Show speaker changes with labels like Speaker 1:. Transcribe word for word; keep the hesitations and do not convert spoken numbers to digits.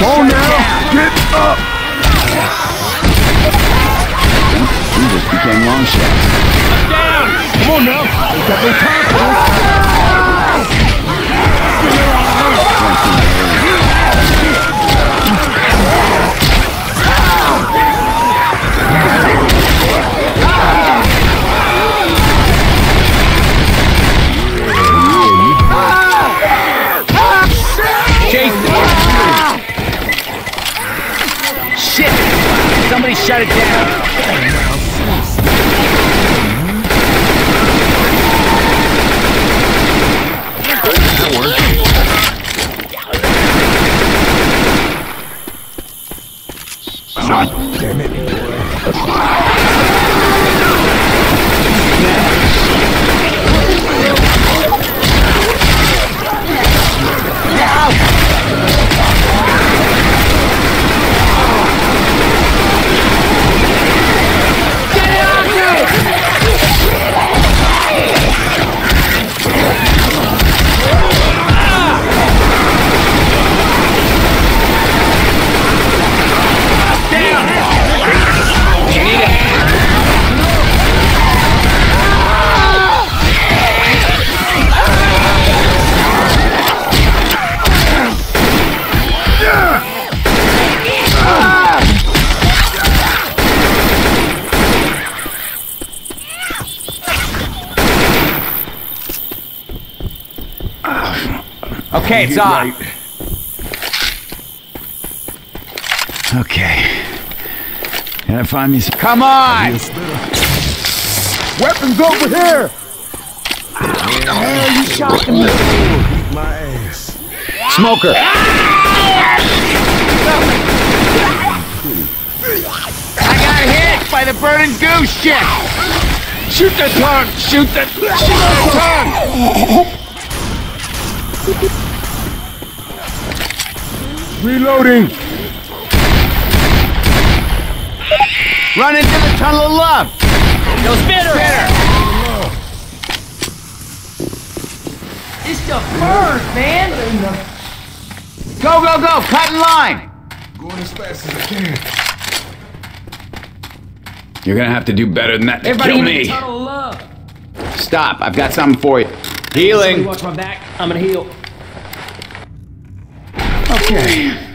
Speaker 1: Somebody
Speaker 2: Come on
Speaker 1: shut
Speaker 2: now!
Speaker 1: down.
Speaker 2: Get up!
Speaker 3: You just became long shot.
Speaker 1: Down.
Speaker 2: Come on now! Ain't got no time for this!
Speaker 1: Shit! Somebody shut it down.
Speaker 2: Damn it.
Speaker 1: Okay, it's
Speaker 2: Get
Speaker 1: on.
Speaker 2: right.
Speaker 3: Okay. Gotta find me some.
Speaker 1: Come on!
Speaker 2: Weapons over here!
Speaker 1: Oh, you shot me.
Speaker 2: Beat my ass.
Speaker 3: Smoker!
Speaker 1: I got hit by the burning goose shit! Shoot the tongue! Shoot the, shoot the tongue!
Speaker 2: Reloading!
Speaker 1: Run into the tunnel of love! Yo, Spitter! Spitter!
Speaker 4: It's the bird, man!
Speaker 1: Go, go, go! Cut in line!
Speaker 2: Going as fast as I can.
Speaker 3: You're gonna have to do better than that to
Speaker 4: Everybody
Speaker 3: kill
Speaker 4: in the
Speaker 3: me.
Speaker 4: tunnel of love!
Speaker 3: Stop, I've got something for you.
Speaker 4: Somebody
Speaker 3: Healing.
Speaker 4: watch my back. I'm gonna heal.
Speaker 3: Okay.